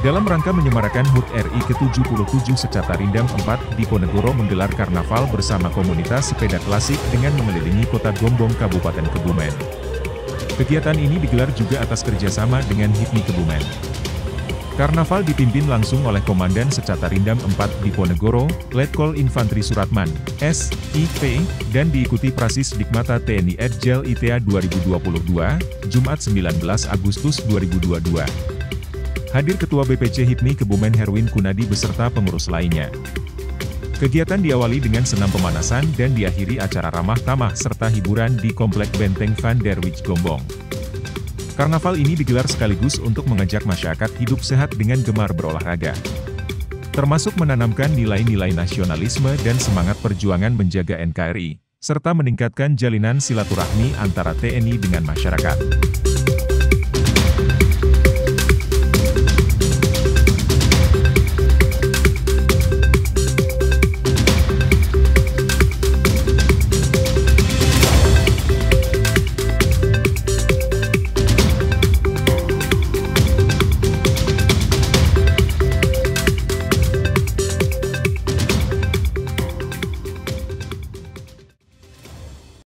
Dalam rangka menyemarakan HUT RI ke-77 Secata Rindam 4, Diponegoro menggelar karnaval bersama komunitas sepeda klasik dengan mengelilingi kota Gombong Kabupaten Kebumen. Kegiatan ini digelar juga atas kerjasama dengan HIPMI Kebumen. Karnaval dipimpin langsung oleh Komandan Secata Rindam 4 Diponegoro, Letkol Infantri Suratman, S.I.P., dan diikuti Prasis Dikmata TNI Edjel ITA 2022, Jumat 19 Agustus 2022. Hadir Ketua BPC HIPMI Kebumen Herwin Kunadi beserta pengurus lainnya. Kegiatan diawali dengan senam pemanasan dan diakhiri acara ramah tamah serta hiburan di Komplek Benteng Van der Wijk Gombong. Karnaval ini digelar sekaligus untuk mengajak masyarakat hidup sehat dengan gemar berolahraga. Termasuk menanamkan nilai-nilai nasionalisme dan semangat perjuangan menjaga NKRI, serta meningkatkan jalinan silaturahmi antara TNI dengan masyarakat.